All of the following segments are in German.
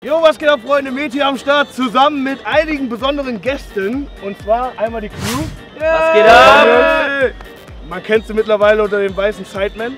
Jo, was geht ab, Freunde? Meti am Start, zusammen mit einigen besonderen Gästen. Und zwar einmal die Crew. Was geht ab? Man kennt sie mittlerweile unter dem weißen Sideman.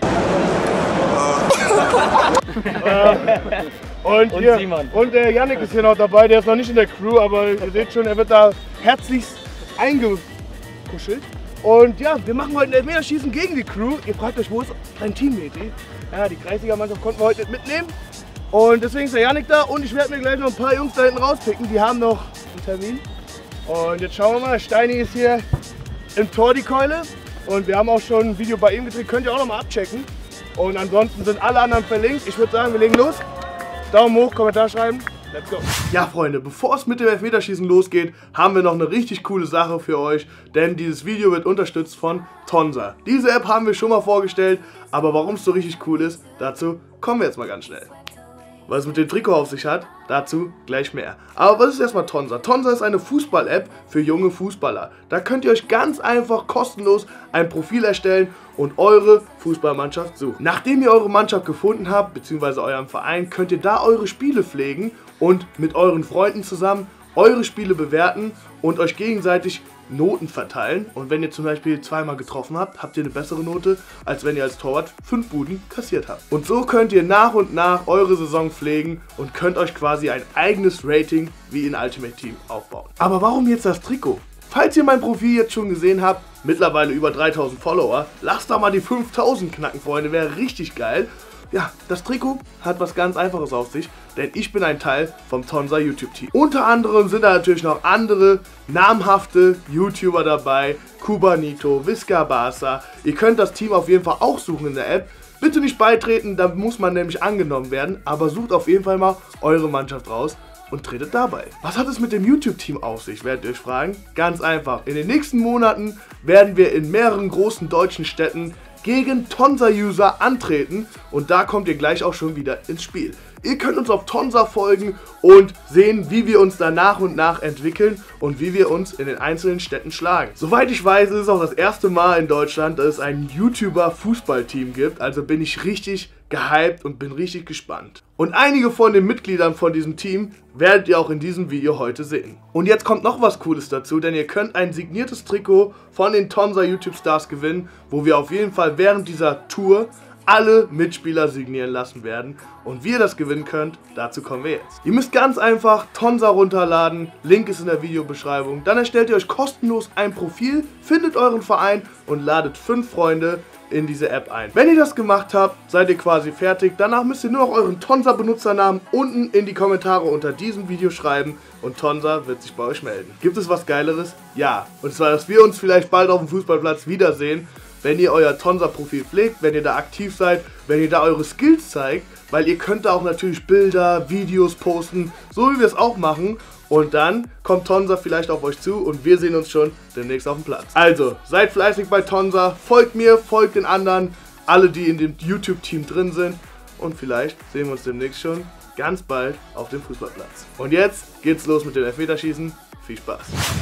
Und der Yannick ist hier noch dabei, der ist noch nicht in der Crew, aber ihr seht schon, er wird da herzlichst eingekuschelt. Und ja, wir machen heute ein Elfmeterschießen gegen die Crew. Ihr fragt euch, wo ist dein Team, Meti? Ja, die Kreisliga-Mannschaft konnten wir heute nicht mitnehmen. Und deswegen ist der Yannick da und ich werde mir gleich noch ein paar Jungs da hinten rauspicken. Die haben noch einen Termin. Und jetzt schauen wir mal, Steini ist hier im Tor, die Keule. Und wir haben auch schon ein Video bei ihm gedreht, könnt ihr auch noch mal abchecken. Und ansonsten sind alle anderen verlinkt. Ich würde sagen, wir legen los. Daumen hoch, Kommentar schreiben. Let's go. Ja, Freunde, bevor es mit dem Elfmeterschießen losgeht, haben wir noch eine richtig coole Sache für euch. Denn dieses Video wird unterstützt von Tonsa. Diese App haben wir schon mal vorgestellt, aber warum es so richtig cool ist, dazu kommen wir jetzt mal ganz schnell. Was es mit dem Trikot auf sich hat, dazu gleich mehr. Aber was ist erstmal Tonsa? Tonsa ist eine Fußball-App für junge Fußballer. Da könnt ihr euch ganz einfach kostenlos ein Profil erstellen und eure Fußballmannschaft suchen. Nachdem ihr eure Mannschaft gefunden habt, bzw. euren Verein, könnt ihr da eure Spiele pflegen und mit euren Freunden zusammen eure Spiele bewerten und euch gegenseitig Noten verteilen. Und wenn ihr zum Beispiel zweimal getroffen habt, habt ihr eine bessere Note, als wenn ihr als Torwart 5 Buden kassiert habt. Und so könnt ihr nach und nach eure Saison pflegen und könnt euch quasi ein eigenes Rating wie in Ultimate Team aufbauen. Aber warum jetzt das Trikot? Falls ihr mein Profil jetzt schon gesehen habt, mittlerweile über 3000 Follower, lasst da mal die 5000 knacken, Freunde, wäre richtig geil. Ja, das Trikot hat was ganz Einfaches auf sich, denn ich bin ein Teil vom Tonsa YouTube-Team. Unter anderem sind da natürlich noch andere namhafte YouTuber dabei, Kubanito, Viscabasa. Ihr könnt das Team auf jeden Fall auch suchen in der App. Bitte nicht beitreten, da muss man nämlich angenommen werden, aber sucht auf jeden Fall mal eure Mannschaft raus und tretet dabei. Was hat es mit dem YouTube-Team auf sich, werdet ihr euch fragen? Ganz einfach. In den nächsten Monaten werden wir in mehreren großen deutschen Städten gegen Tonsa-User antreten und da kommt ihr gleich auch schon wieder ins Spiel. Ihr könnt uns auf Tonsa folgen und sehen, wie wir uns da nach und nach entwickeln und wie wir uns in den einzelnen Städten schlagen. Soweit ich weiß, ist es auch das erste Mal in Deutschland, dass es ein YouTuber-Fußballteam gibt, also bin ich richtig gehypt und bin richtig gespannt. Und einige von den Mitgliedern von diesem Team werdet ihr auch in diesem Video heute sehen. Und jetzt kommt noch was Cooles dazu, denn ihr könnt ein signiertes Trikot von den Tonsa YouTube Stars gewinnen, wo wir auf jeden Fall während dieser Tour alle Mitspieler signieren lassen werden. Und wie ihr das gewinnen könnt, dazu kommen wir jetzt. Ihr müsst ganz einfach Tonsa runterladen, Link ist in der Videobeschreibung. Dann erstellt ihr euch kostenlos ein Profil, findet euren Verein und ladet 5 Freunde in diese App ein. Wenn ihr das gemacht habt, seid ihr quasi fertig. Danach müsst ihr nur noch euren Tonsa-Benutzernamen unten in die Kommentare unter diesem Video schreiben und Tonsa wird sich bei euch melden. Gibt es was Geileres? Ja. Und zwar, dass wir uns vielleicht bald auf dem Fußballplatz wiedersehen, wenn ihr euer Tonsa-Profil pflegt, wenn ihr da aktiv seid, wenn ihr da eure Skills zeigt, weil ihr könnt da auch natürlich Bilder, Videos posten, so wie wir es auch machen. Und dann kommt Tonsa vielleicht auf euch zu und wir sehen uns schon demnächst auf dem Platz. Also, seid fleißig bei Tonsa, folgt mir, folgt den anderen, alle die in dem YouTube-Team drin sind. Und vielleicht sehen wir uns demnächst schon ganz bald auf dem Fußballplatz. Und jetzt geht's los mit dem Elfmeterschießen. Viel Spaß.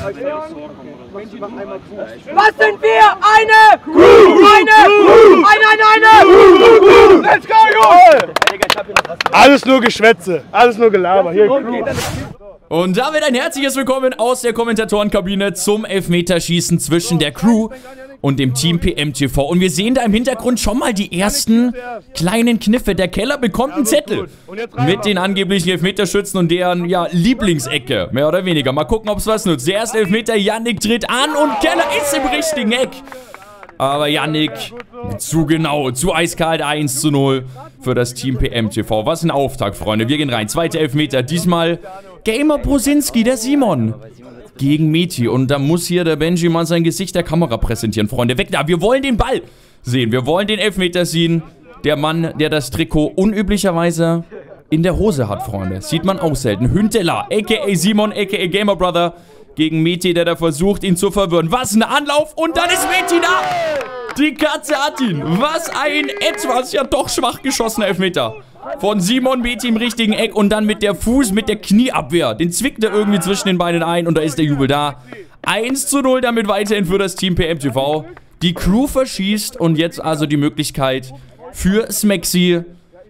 Was sind wir? Eine Crew! Eine! Let's go, Junge! Alles nur Geschwätze, alles nur Gelaber. Hier, Crew. Und damit ein herzliches Willkommen aus der Kommentatorenkabine zum Elfmeterschießen zwischen der Crew und dem Team PMTV. Und wir sehen da im Hintergrund schon mal die ersten kleinen Kniffe. Der Keller bekommt einen Zettel mit den angeblichen Elfmeterschützen und deren, ja, Lieblingsecke, mehr oder weniger. Mal gucken, ob es was nutzt. Der erste Elfmeter, Yannick tritt an und Keller ist im richtigen Eck. Aber Yannick zu genau, zu eiskalt 1:0 für das Team PMTV. Was ein Auftakt, Freunde. Wir gehen rein. Zweiter Elfmeter. Diesmal Gamer Brosinski, der Simon. Gegen Meti. Und da muss hier der Benji mal sein Gesicht der Kamera präsentieren, Freunde. Weg da. Wir wollen den Ball sehen. Wir wollen den Elfmeter sehen. Der Mann, der das Trikot unüblicherweise in der Hose hat, Freunde. Sieht man auch selten. Hünteler, a.k.a. Simon, a.k.a. Gamer Brother. Gegen Meti, der da versucht, ihn zu verwirren. Was ein Anlauf. Und dann ist Meti da. Die Katze hat ihn. Was ein etwas ja doch schwach geschossener Elfmeter. Von Simon Meti im richtigen Eck und dann mit der mit der Knieabwehr. Den zwickt er irgendwie zwischen den Beinen ein und da ist der Jubel da. 1:0 damit weiterhin für das Team PMTV. Die Crew verschießt und jetzt also die Möglichkeit für Smexy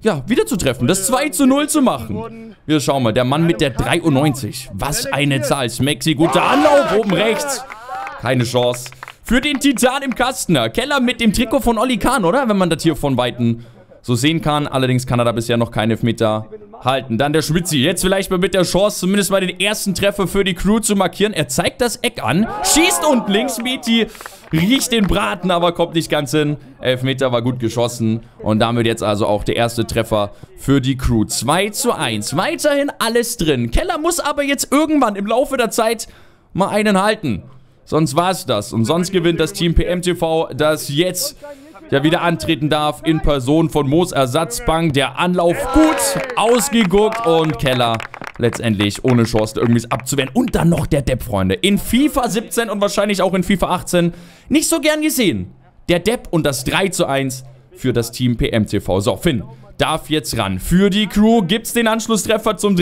ja, wieder zu treffen, das 2:0 zu machen. Wir schauen mal, der Mann mit der 93. Was eine Zahl. Smexy, guter Anlauf, oben rechts. Keine Chance. Für den Titan im Kasten. Keller mit dem Trikot von Oli Kahn, oder? Wenn man das hier von Weitem so sehen kann. Allerdings kann er da bisher noch keinen Elfmeter halten. Dann der Schwitzi. Jetzt vielleicht mal mit der Chance, zumindest mal den ersten Treffer für die Crew zu markieren. Er zeigt das Eck an. Schießt unten links. Meti riecht den Braten, aber kommt nicht ganz hin. Elfmeter war gut geschossen. Und damit jetzt also auch der erste Treffer für die Crew. 2:1. Weiterhin alles drin. Keller muss aber jetzt irgendwann im Laufe der Zeit mal einen halten. Sonst war es das. Und sonst gewinnt das Team PMTV, das jetzt ja wieder antreten darf in Person von Moos Ersatzbank. Der Anlauf gut ausgeguckt und Keller letztendlich ohne Chance irgendwie abzuwehren. Und dann noch der Depp, Freunde. In FIFA 17 und wahrscheinlich auch in FIFA 18 nicht so gern gesehen. Der Depp und das 3:1 für das Team PMTV. So, Finn darf jetzt ran. Für die Crew gibt es den Anschlusstreffer zum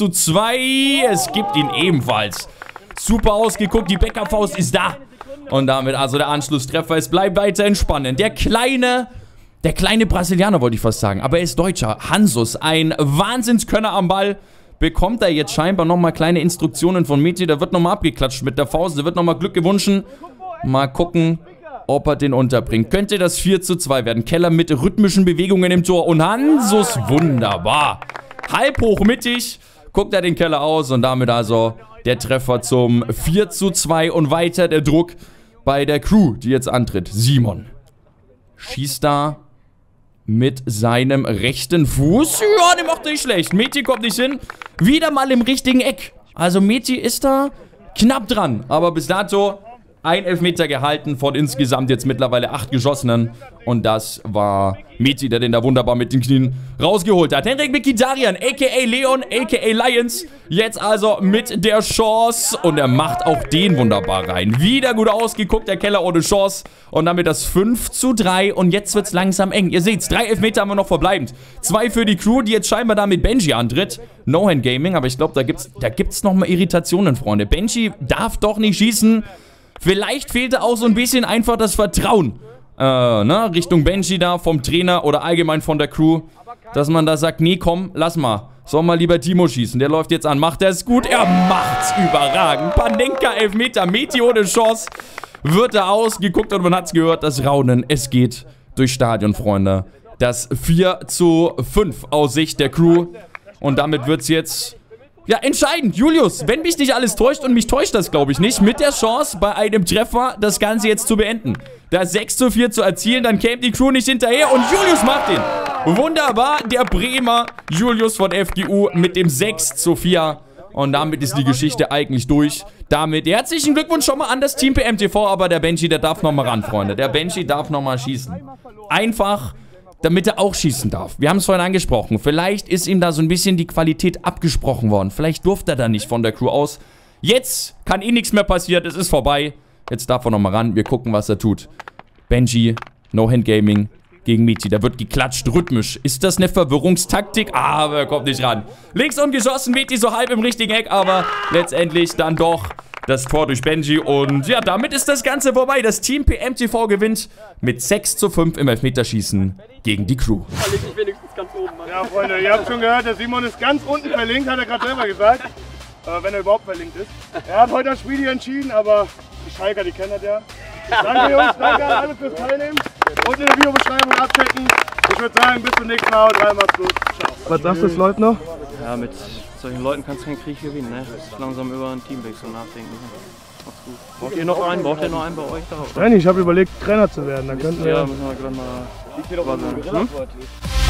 3:2. Es gibt ihn ebenfalls. Super ausgeguckt, die Bäckerfaust ist da. Und damit also der Anschlusstreffer. Es bleibt weiterhin spannend. Der kleine Brasilianer, wollte ich fast sagen. Aber er ist Deutscher. Hansus, ein Wahnsinnskönner am Ball. Bekommt er jetzt scheinbar nochmal kleine Instruktionen von Meti. Da wird nochmal abgeklatscht mit der Faust. Da wird nochmal Glück gewünscht. Mal gucken, ob er den unterbringt. Könnte das 4:2 werden. Keller mit rhythmischen Bewegungen im Tor. Und Hansus, wunderbar. Halb hoch mittig. Guckt er den Keller aus. Und damit also der Treffer zum 4:2 und weiter der Druck bei der Crew, die jetzt antritt. Simon schießt da mit seinem rechten Fuß. Ja, der macht nicht schlecht. Meti kommt nicht hin. Wieder mal im richtigen Eck. Also Meti ist da knapp dran. Aber bis dato ein Elfmeter gehalten von insgesamt jetzt mittlerweile 8 geschossenen. Und das war Meti, der den da wunderbar mit den Knien rausgeholt hat. Henrik Mkhitaryan, a.k.a. Leon, a.k.a. Lions. Jetzt also mit der Chance. Und er macht auch den wunderbar rein. Wieder gut ausgeguckt, der Keller ohne Chance. Und damit das 5:3. Und jetzt wird es langsam eng. Ihr seht's, 3 Elfmeter haben wir noch verbleibend. 2 für die Crew, die jetzt scheinbar da mit Benji antritt. No-Hand Gaming, aber ich glaube, da gibt's noch mal Irritationen, Freunde. Benji darf doch nicht schießen. Vielleicht fehlte auch so ein bisschen einfach das Vertrauen Richtung Benji da vom Trainer oder allgemein von der Crew, dass man da sagt, nee, komm, lass mal. Soll mal lieber Timo schießen. Der läuft jetzt an. Macht er es gut? Er macht's überragend. Panenka Elfmeter, Meti ohne Chance. Wird er ausgeguckt und man hat's gehört, das Raunen. Es geht durchs Stadion, Freunde. Das 4:5 aus Sicht der Crew. Und damit wird's jetzt ja, entscheidend. Julius, wenn mich nicht alles täuscht, und mich täuscht das, glaube ich, nicht, mit der Chance, bei einem Treffer das Ganze jetzt zu beenden. Das 6:4 zu erzielen, dann käme die Crew nicht hinterher und Julius macht den. Wunderbar, der Bremer Julius von FGU mit dem 6:4. Und damit ist die Geschichte eigentlich durch. Damit herzlichen Glückwunsch schon mal an das Team PMTV, aber der Benji, der darf nochmal ran, Freunde. Der Benji darf nochmal schießen. Einfach, damit er auch schießen darf. Wir haben es vorhin angesprochen. Vielleicht ist ihm da so ein bisschen die Qualität abgesprochen worden. Vielleicht durfte er da nicht von der Crew aus. Jetzt kann eh nichts mehr passieren. Es ist vorbei. Jetzt darf er nochmal ran. Wir gucken, was er tut. Benji, No-Hand Gaming gegen Meti. Da wird geklatscht, rhythmisch. Ist das eine Verwirrungstaktik? Aber er kommt nicht ran. Links ungeschossen, Meti so halb im richtigen Eck. Aber letztendlich dann doch das Tor durch Benji. Und ja, damit ist das Ganze vorbei. Das Team PMTV gewinnt mit 6:5 im Elfmeterschießen gegen die Crew. Ja, Freunde, ihr habt schon gehört, der Simon ist ganz unten verlinkt, hat er gerade selber gesagt. Wenn er überhaupt verlinkt ist. Er hat heute das Spiel hier entschieden, aber die Schalker, die kennen das ja. Danke Jungs, danke an alle fürs Teilnehmen. Und in der Videobeschreibung abchecken. Ich würde sagen, bis zum nächsten Mal. 3 macht's gut. Ciao. Was sagst du, Leute noch? Ja, mit solchen Leuten kannst du keinen Krieg gewinnen, ne? Langsam über einen Teamwechsel nachdenken. Macht's gut. Braucht ihr noch einen? Braucht ihr noch einen bei euch da? Nein, ich habe überlegt, Trainer zu werden. Dann könnten wir. Ja, müssen wir gleich mal.